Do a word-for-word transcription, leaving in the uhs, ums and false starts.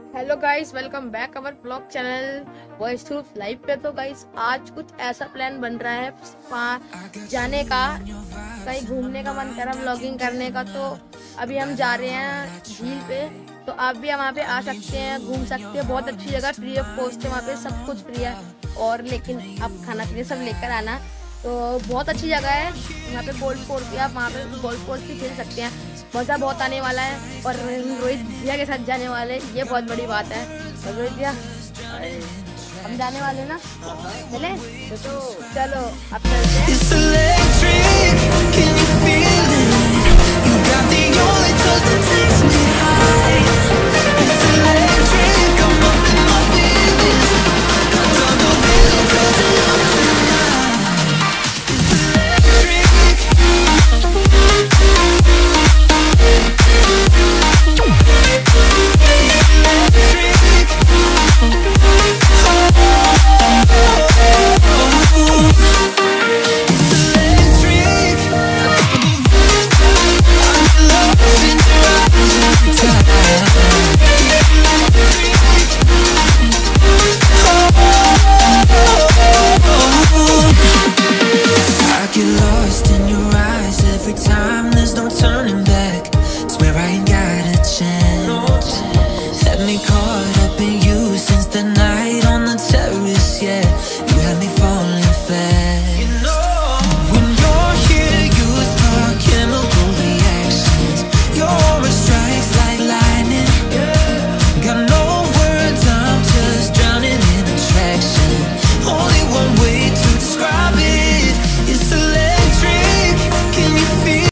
Hello guys, welcome back our blog channel voice through live पे। तो guys आज कुछ ऐसा प्लान बन रहा है जाने का, कहीं घूमने का मन कर रहा व्लॉगिंग करने का। तो अभी हम जा रहे हैं झील पे, तो आप भी वहाँ पे आ सकते हैं, घूम सकते हैं। बहुत अच्छी जगह, फ्री ऑफ कॉस्ट है, वहाँ पे सब कुछ फ्री है। और लेकिन आप खाना पीना सब लेकर आना। तो बहुत अच्छी जगह है यहाँ पे, गोल्फ कोर्स भी, आप वहाँ पे गोल्फ कोर्स भी खेल सकते हैं। मज़ा बहुत आने वाला है और रोहित भैया के साथ जाने वाले, ये बहुत बड़ी बात है। और रोहित भैया हम जाने वाले ना, चले तो चलो अब चलते हैं।